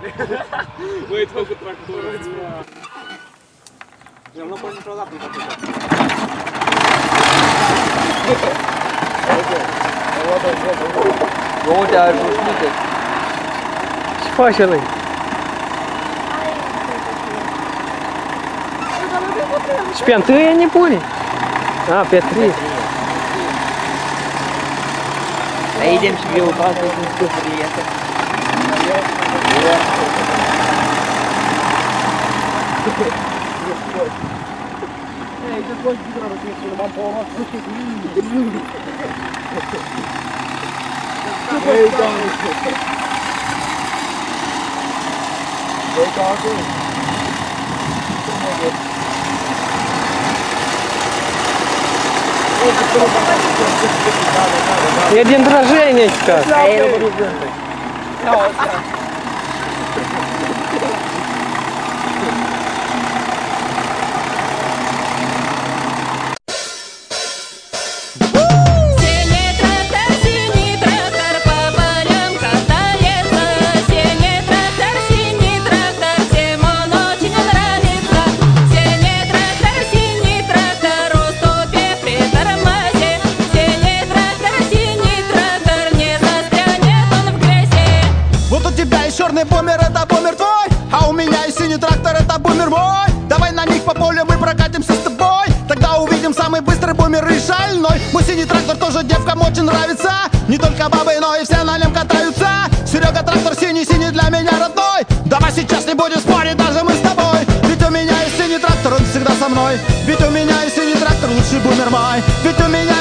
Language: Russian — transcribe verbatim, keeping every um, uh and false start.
Băi, tu cu tractorul. Eu nu pot niciodată în tractor. Nu te ajuns, uite. Ce faci ăla? Și pe întâia ne pune? A, pe trei. Aí idem și eu fac cu scufuri astea. Ei, ce faci cu tractorul? Nu m-am porat. Ei, doamne. Ei, doamne. E din Drăjeni, ca. Черный бумер, это бумер твой, а у меня и синий трактор, это бумер мой. Давай на них по полю мы прокатимся с тобой, тогда увидим самый быстрый бумер и шальной. Мой синий трактор тоже девкам очень нравится, не только бабы, но и все на нем катаются. Серега, трактор синий, синий для меня родной. Давай сейчас не будем спорить даже мы с тобой, ведь у меня есть синий трактор, он всегда со мной. Ведь у меня есть синий трактор, лучший бумер мой. Ведь у меня